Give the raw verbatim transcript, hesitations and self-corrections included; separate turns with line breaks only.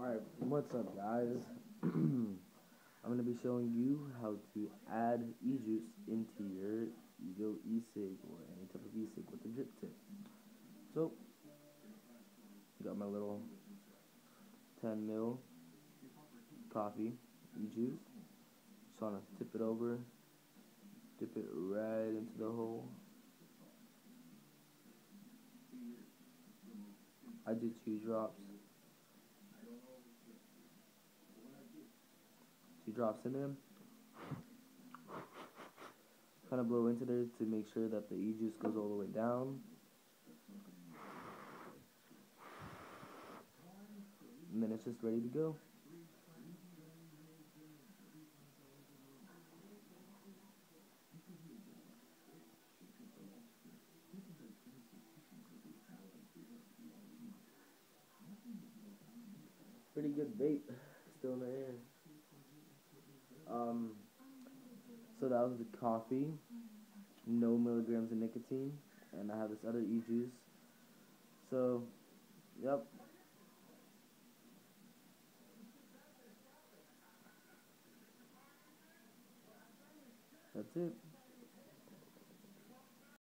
Alright, what's up guys? I'm going to be showing you how to add e-juice into your Ego e-cig or any type of e-cig with a drip tip. So, got my little ten mil coffee e-juice. Just want to tip it over, dip it right into the hole. I do two drops. Two drops in there. Kind of blow into there to make sure that the e-juice goes all the way down. And then it's just ready to go. Pretty good vape, still in the air. Um, so that was the coffee, no milligrams of nicotine, and I have this other e-juice. So, yep. That's it.